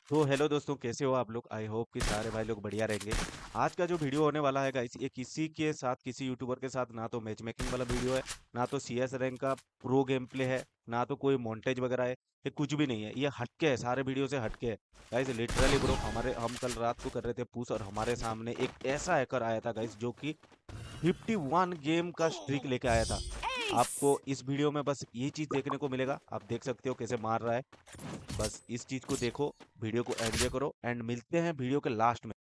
तो हेलो दोस्तों, कैसे हो आप लोग। आई होप कि सारे भाई लोग बढ़िया रहेंगे। आज का जो वीडियो होने वाला है गाइस, ये किसी के साथ, किसी यूट्यूबर के साथ ना तो मैच मेकिंग वाला वीडियो है, ना तो सीएस रैंक का प्रो गेम प्ले है, ना तो कोई मॉन्टेज वगैरह है। ये कुछ भी नहीं है, ये हटके है, सारे वीडियो से हटके है। गाइस लिटरली ब्रो, हम कल रात को कर रहे थे पुश, और हमारे सामने एक ऐसा हैकर आया था गाइस, जो कि 51 गेम का स्ट्रीक लेके आया था। आपको Ace! इस वीडियो में बस ये चीज देखने को मिलेगा। आप देख सकते हो कैसे मार रहा है। बस इस चीज को देखो, वीडियो को एंजॉय करो, एंड मिलते हैं वीडियो के लास्ट में।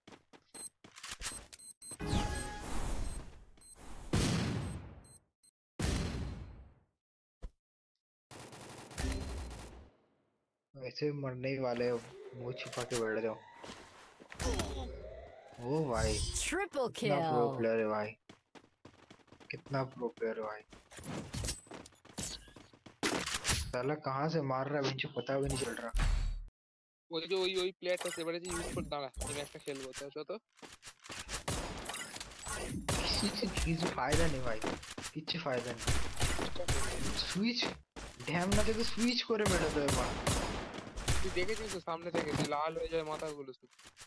वैसे भी मरने ही वाले हो। मुंह छिपा के बैठ जाओ। ओ भाई, Triple कितना प्रो kill! प्लेयर है भाई। कितना प्रो प्लेयर है भाई। साला कहाँ से मार रहा है मुझे पता भी नहीं चल रहा। ওই প্লেয়ারটা সেবারে যে ইউজ করে দাঁড়া এই ম্যাচটা খেলবো তো किसी फायदा नहीं भाई। किच्छु फायदा नहीं। সুইচ ড্যাম না থেকে সুইচ করে বেরোতে হবে মা। তুই দেখেছিস তো সামনে থেকে যে লাল হয়ে যায় মাথাগুলো শুধু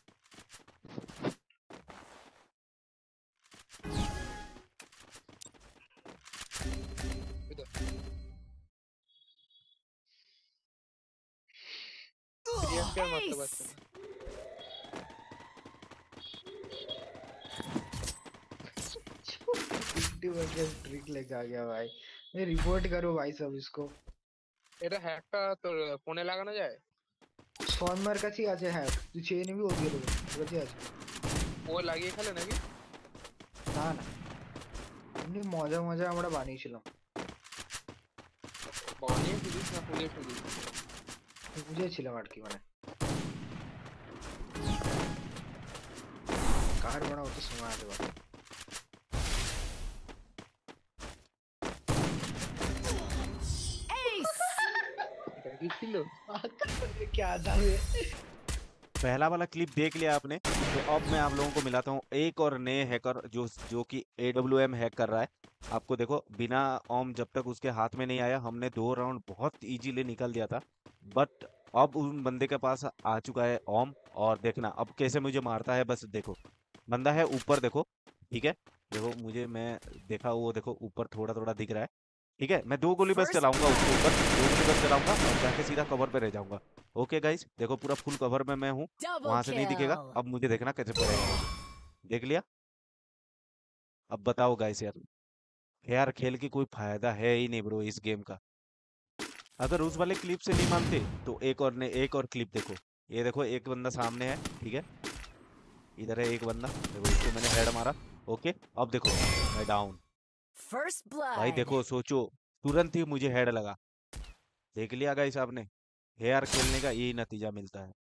রিয়াক্ট আর মারতে পারছে Ace! না ट्रिक लेके आ गया भाई। ये रिपोर्ट करो भाई सब इसको। এটা হ্যাকটা তোর ফোনে লাগানো যায় সোনমার কাছেই আছে হ্যাক, তুই চেয়ে নিবি ও দিয়ে দেবে, ওর কাছেই আছে। ও লাগিয়ে খেলে নাকি না না, এমনি মজা মজা আমরা বানিয়েছিলাম। বানিয়ে ফেলিস না খুঁজে ফেলিস বুঝেছিলাম আর কি, মানে কার বানাও তো সময় আছে ভাই। Ace! এটা কি ছিল क्या था ये। पहला वाला क्लिप देख लिया आपने, तो अब मैं आप लोगों को मिलाता हूँ एक और नए हैकर जो जो कि AWM हैक कर रहा है। आपको देखो, बिना ओम जब तक उसके हाथ में नहीं आया, हमने 2 राउंड बहुत इजीली निकल दिया था। बट अब उन बंदे के पास आ चुका है ओम, और देखना अब कैसे मुझे मारता है। बस देखो, बंदा है ऊपर, देखो। ठीक है, देखो मुझे, मैं देखा, वो देखो ऊपर थोड़ा थोड़ा दिख रहा है। ठीक है, मैं 2 गोली बस First चलाऊंगा उसके ऊपर, blood! 2 गोली बस चलाऊंगा और जाके सीधा कवर पे रह जाऊंगा। ओके गाइस, देखो पूरा फुल कवर में मैं हूँ। Double वहां से नहीं दिखेगा। kill! अब मुझे देखना कैसे पड़ेगा मुझे। देख लिया। अब बताओ गाइस यार, यार खेल की कोई फायदा है ही नहीं ब्रो इस गेम का। अगर उस वाले क्लिप से नहीं मानते, तो एक और क्लिप देखो। ये देखो, एक बंदा सामने है। ठीक है, इधर है एक बंदा, देखो इसको मैंने हेड मारा। ओके, अब देखो, मैं डाउन। First भाई blood! देखो, सोचो, तुरंत ही मुझे हेड लगा। देख लिया गाइस आपने, हेयर खेलने का यही नतीजा मिलता है।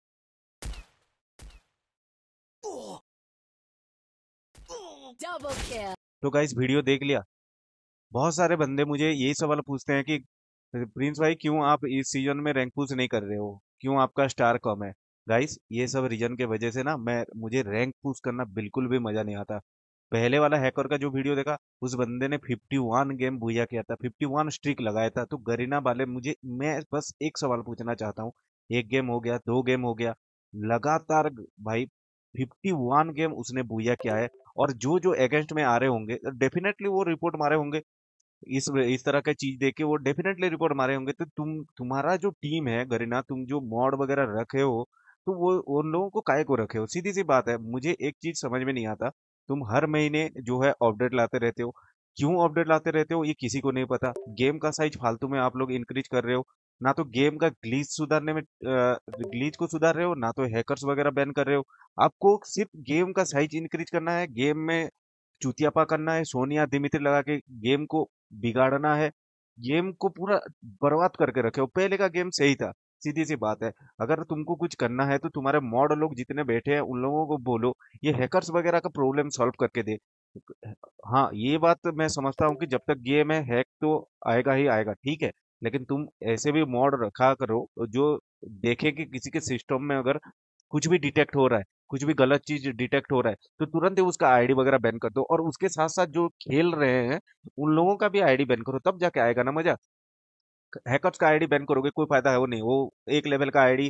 Double kill! तो गाइस वीडियो देख लिया। बहुत सारे बंदे मुझे यही सवाल पूछते हैं कि प्रिंस भाई, क्यों आप इस सीजन में रैंक पुश नहीं कर रहे हो, क्यों आपका स्टार कम है। गाइस ये सब रीजन के वजह से ना, मैं मुझे रैंक पुश करना बिल्कुल भी मजा नहीं आता। पहले वाला हैकर का जो वीडियो देखा, उस बंदे ने 51 गेम बुया किया था, 51 स्ट्रीक लगाया था। तो गरीना वाले, मुझे, मैं बस एक सवाल पूछना चाहता हूँ। एक गेम हो गया, 2 गेम हो गया, लगातार भाई 51 गेम उसने बुया किया है। और जो जो अगेंस्ट में आ रहे होंगे, डेफिनेटली वो रिपोर्ट मारे होंगे। इस तरह का चीज देख के वो डेफिनेटली रिपोर्ट मारे होंगे। तो तुम्हारा जो टीम है गरीना, तुम जो मॉड वगैरह रखे हो, तो वो उन लोगों को काहे को रखे हो। सीधी सी बात है, मुझे एक चीज समझ में नहीं आता। तुम हर महीने जो है अपडेट लाते रहते हो, क्यों अपडेट लाते रहते हो ये किसी को नहीं पता। गेम का साइज फालतू में आप लोग इंक्रीज कर रहे हो। ना तो गेम का ग्लीच सुधारने में, ग्लीच को सुधार रहे हो, ना तो हैकर्स वगैरह बैन कर रहे हो। आपको सिर्फ गेम का साइज इंक्रीज करना है, गेम में चुतियापा करना है, सोनिया दिमित्री लगा के गेम को बिगाड़ना है, गेम को पूरा बर्बाद करके रखे हो। पहले का गेम सही था। सीधी सी बात है, अगर तुमको कुछ करना है तो तुम्हारे मॉड लोग जितने बैठे हैं उन लोगों को बोलो, ये हैकर्स वगैरह का प्रॉब्लम सॉल्व करके दे। हाँ, ये बात मैं समझता हूँ कि जब तक गेम है, हैक तो आएगा ही आएगा, ठीक है। लेकिन तुम ऐसे भी मॉड रखा करो जो देखे कि किसी के सिस्टम में अगर कुछ भी डिटेक्ट हो रहा है, कुछ भी गलत चीज डिटेक्ट हो रहा है, तो तुरंत ही उसका आईडी वगैरह बैन कर दो। और उसके साथ साथ जो खेल रहे हैं उन लोगों का भी आईडी बैन करो, तब जाके आएगा ना मजा। हैकर्स का आईडी बैन करोगे कोई फायदा है वो नहीं। वो एक लेवल का आईडी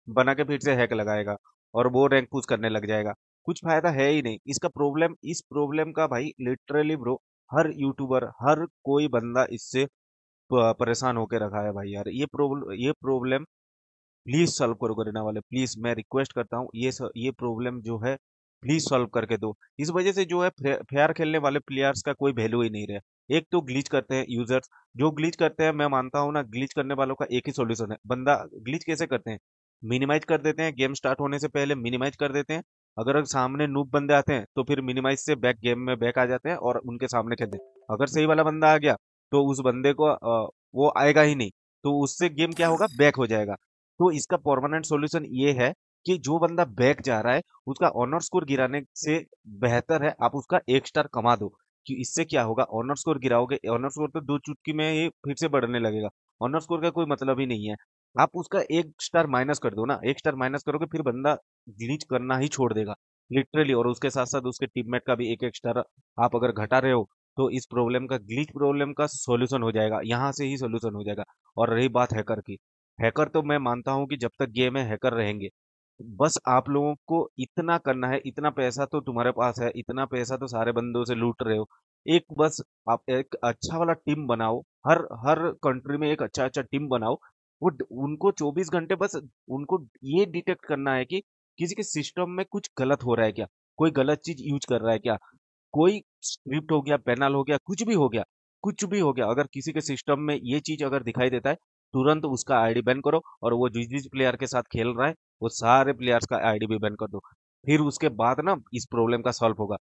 बना के फिर से हैक लगाएगा और वो रैंक पुश करने लग जाएगा। कुछ फायदा है ही नहीं इसका। इस प्रॉब्लम का भाई लिटरली ब्रो हर यूट्यूबर हर कोई बंदा इससे परेशान होके रखा है भाई यार। ये प्रॉब्लम प्लीज सॉल्व करो गरिना वाले, प्लीज मैं रिक्वेस्ट करता हूँ। ये प्रॉब्लम जो है प्लीज सॉल्व करके दो। इस वजह से जो है फेयर खेलने वाले प्लेयर्स का कोई वैल्यू ही नहीं रहा। एक तो ग्लिच करते हैं यूजर्स, जो ग्लिच करते हैं मैं मानता हूँ ना, ग्लिच करने वालों का एक ही सॉल्यूशन है। बंदा ग्लिच कैसे करते हैं, मिनिमाइज कर देते हैं, गेम स्टार्ट होने से पहले मिनिमाइज कर देते हैं। अगर सामने नूब बंदे आते हैं तो फिर मिनिमाइज से बैक गेम में बैक आ जाते हैं और उनके सामने खेलते हैं। अगर सही वाला बंदा आ गया तो उस बंदे को वो आएगा ही नहीं, तो उससे गेम क्या होगा, बैक हो जाएगा। तो इसका परमानेंट सॉल्यूशन ये है कि जो बंदा बैक जा रहा है उसका ऑनर स्कोर गिराने से बेहतर है आप उसका एक स्टार कमा दो। कि इससे क्या होगा, ऑनर स्कोर गिराओगे, ऑनर स्कोर तो दो चुटकी में ही फिर से बढ़ने लगेगा। ऑनर स्कोर का कोई मतलब ही नहीं है। आप उसका एक स्टार माइनस कर दो ना, एक स्टार माइनस करोगे फिर बंदा ग्लिच करना ही छोड़ देगा लिटरली। और उसके साथ साथ उसके टीममेट का भी एक एक स्टार आप अगर घटा रहे हो तो इस प्रॉब्लम का, ग्लिच प्रॉब्लम का सॉल्यूशन हो जाएगा, यहाँ से ही सॉल्यूशन हो जाएगा। और रही बात हैकर की, हैकर तो मैं मानता हूँ कि जब तक गेम है हैकर रहेंगे। बस आप लोगों को इतना करना है, इतना पैसा तो तुम्हारे पास है, इतना पैसा तो सारे बंदों से लूट रहे हो। एक बस आप एक अच्छा वाला टीम बनाओ, हर हर कंट्री में एक अच्छा अच्छा टीम बनाओ। उनको 24 घंटे बस उनको ये डिटेक्ट करना है कि किसी के सिस्टम में कुछ गलत हो रहा है क्या, कोई गलत चीज यूज कर रहा है क्या, कोई स्क्रिप्ट हो गया, पैनल हो गया, कुछ भी हो गया, कुछ भी हो गया। अगर किसी के सिस्टम में ये चीज अगर दिखाई देता है तुरंत उसका आईडी बैन करो, और वो जिस जिस प्लेयर के साथ खेल रहा है वो सारे प्लेयर्स का आईडी भी बैन कर दो। फिर उसके बाद ना इस प्रॉब्लम का सॉल्व होगा।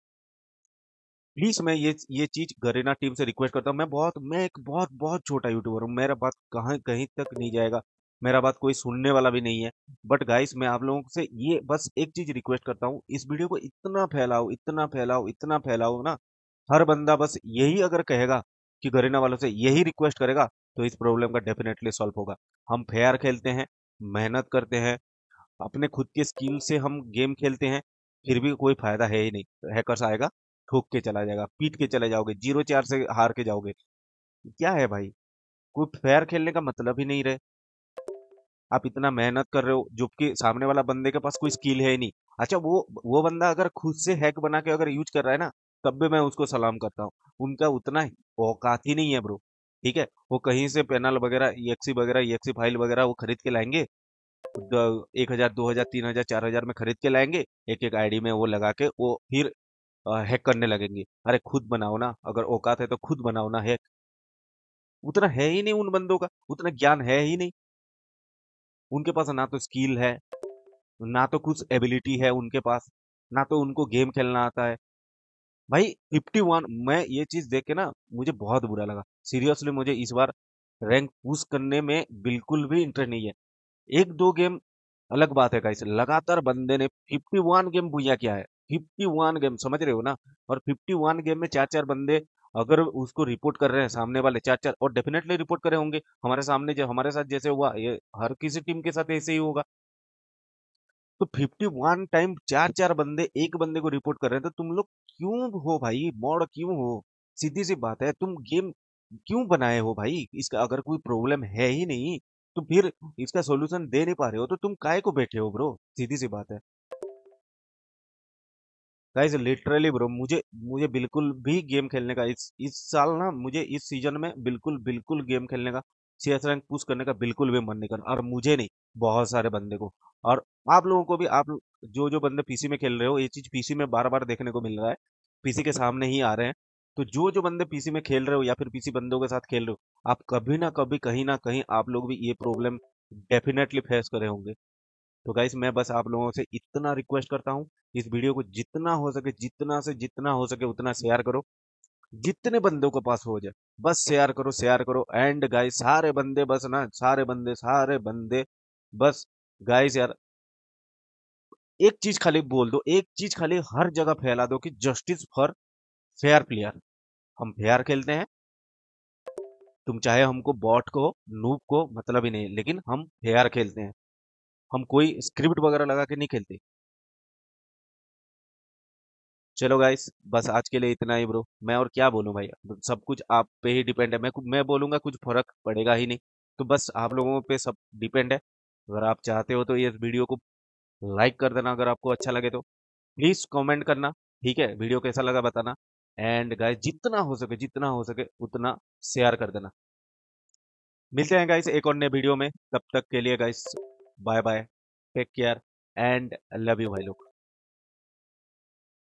प्लीज मैं ये चीज गरेना टीम से रिक्वेस्ट करता हूँ। मैं एक बहुत बहुत छोटा यूट्यूबर हूँ, मेरा बात कहाँ कहीं तक नहीं जाएगा, मेरा बात कोई सुनने वाला भी नहीं है। बट गाइस मैं आप लोगों से ये बस एक चीज रिक्वेस्ट करता हूँ, इस वीडियो को इतना फैलाओ, इतना फैलाओ, इतना फैलाओ ना। हर बंदा बस यही अगर कहेगा कि गरेना वालों से यही रिक्वेस्ट करेगा तो इस प्रॉब्लम का डेफिनेटली सॉल्व होगा। हम फेयर खेलते हैं, मेहनत करते हैं, अपने खुद के स्किल से हम गेम खेलते हैं, फिर भी कोई फायदा है ही नहीं। हैकर्स आएगा, ठोक के चला जाएगा, पीट के चले जाओगे, 0-4 से हार के जाओगे। क्या है भाई, कोई फेयर खेलने का मतलब ही नहीं रहे। आप इतना मेहनत कर रहे हो जबकि सामने वाला बंदे के पास कोई स्किल है ही नहीं। अच्छा वो बंदा अगर खुद से हैक बना के अगर यूज कर रहा है ना, तब भी मैं उसको सलाम करता हूँ। उनका उतना औकात ही नहीं है ब्रो। ठीक है, वो कहीं से पैनल वगैरह EXE वगैरह EXE फाइल वगैरह वो खरीद के लाएंगे, 1,000 2,000 3,000 4,000 में खरीद के लाएंगे, एक एक आईडी में वो लगा के वो फिर हैक करने लगेंगे। अरे खुद बनाओ ना, अगर औकात है तो खुद बनाओ ना हैक। उतना है ही नहीं उन बंदों का, उतना ज्ञान है ही नहीं। उनके पास ना तो स्किल है, ना तो कुछ एबिलिटी है उनके पास, ना तो उनको गेम खेलना आता है। भाई 51, मैं ये चीज देख के ना मुझे बहुत बुरा लगा सीरियसली। मुझे इस बार रैंक पुश करने में बिल्कुल भी इंटरेस्ट नहीं है। एक दो गेम अलग बात है गाइस, लगातार बंदे ने 51 गेम भूया क्या है, 51 गेम, समझ रहे हो ना। और 51 गेम में चार चार बंदे अगर उसको रिपोर्ट कर रहे हैं सामने वाले, चार चार, और डेफिनेटली रिपोर्ट करे होंगे हमारे सामने, जो हमारे साथ जैसे हुआ ये हर किसी टीम के साथ ऐसे ही होगा। तो 51 टाइम चार चार बंदे एक बंदे को रिपोर्ट कर रहे हैं, तो तुम लोग क्यों हो भाई, मॉड क्यों हो? सीधी सी बात है, तुम गेम क्यों बनाए हो भाई? इसका अगर कोई प्रॉब्लम है ही नहीं तो फिर इसका सॉल्यूशन दे नहीं पा रहे हो तो तुम काहे को बैठे हो ब्रो? सीधी सी बात है गाइस, लिटरली ब्रो, मुझे मुझे बिल्कुल भी गेम खेलने का इस साल ना, मुझे इस सीजन में बिल्कुल बिल्कुल गेम खेलने का, CS रैंक पुश करने का बिल्कुल भी मन नहीं कर। और मुझे नहीं, बहुत सारे बंदे को, और आप लोगों को भी, आप जो जो बंदे पीसी में खेल रहे हो, ये चीज पीसी में बार बार देखने को मिल रहा है, पीसी के सामने ही आ रहे हैं। तो जो जो बंदे पीसी में खेल रहे हो या फिर पीसी बंदों के साथ खेल रहे हो, आप कभी ना कभी कहीं ना कहीं आप लोग भी ये प्रॉब्लम डेफिनेटली फेस करे होंगे। तो गाइस मैं बस आप लोगों से इतना रिक्वेस्ट करता हूँ, इस वीडियो को जितना हो सके, जितना से जितना हो सके उतना शेयर करो, जितने बंदों के पास हो जाए बस शेयर करो, शेयर करो। एंड गाइस सारे बंदे बस ना, सारे बंदे बस, गाइस यार एक चीज खाली बोल दो, एक चीज खाली हर जगह फैला दो कि जस्टिस फॉर फेयर प्लेयर। हम फेयर खेलते हैं, तुम चाहे हमको बॉट को, नूब को, मतलब ही नहीं, लेकिन हम फेयर खेलते हैं। हम कोई स्क्रिप्ट वगैरह लगा के नहीं खेलते। चलो गाइस, बस आज के लिए इतना ही ब्रो, मैं और क्या बोलूं भाई, सब कुछ आप पे ही डिपेंड है। मैं बोलूंगा कुछ फर्क पड़ेगा ही नहीं, तो बस आप लोगों पे सब डिपेंड है। अगर आप चाहते हो तो ये वीडियो को लाइक कर देना, अगर आपको अच्छा लगे तो प्लीज कमेंट करना, ठीक है, वीडियो कैसा लगा बताना। एंड गाइस जितना हो सके उतना शेयर कर देना। मिलते हैं गाइस एक और नए वीडियो में, तब तक के लिए guys bye bye, take care and love you भाई लोग।